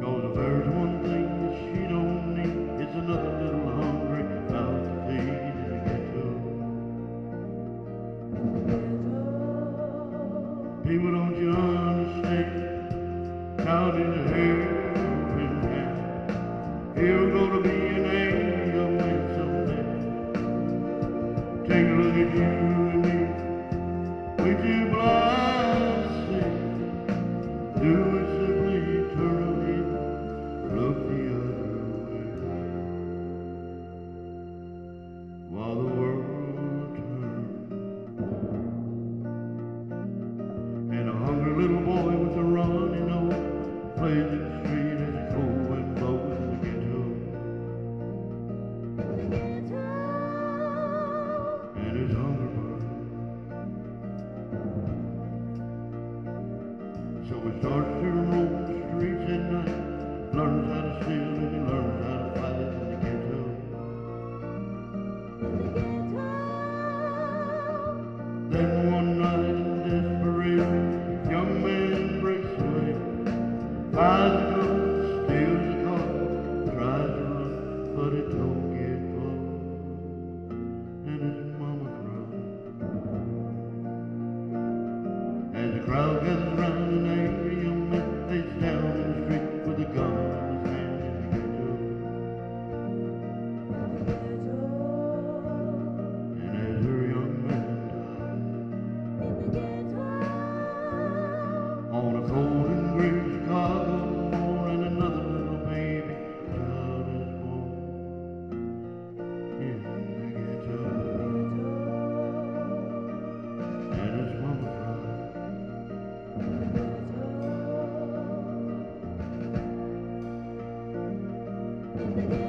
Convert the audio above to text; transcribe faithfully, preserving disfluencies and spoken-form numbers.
'Cause if there's one thing that she don't need, it's another little hungry mouth to feed in the ghetto. People, don't you understand? Down in the helping hand, you're gonna be an angel man someday. Take a look at you and me, we two blind saints, do it simply eternally, look the other way, while the world turns. And a hungry little boy with a runny nose plays in the street as the cold wind blows in the ghetto. And his hunger burns. So he starts to roam the streets at night, learns how to steal and he learns how to fight in the ghetto. Then one night in desperation, young man breaks away, buys a gun, steals a car, tries to run, but it don't get far, and his mama cries. As the crowd gathers round, an angry young man lays down in the street with a gun in his hand in the ghetto. And as her young man dies on a cold and gray Chicago morning, another little baby child is born in the ghetto. And his mama cries. In the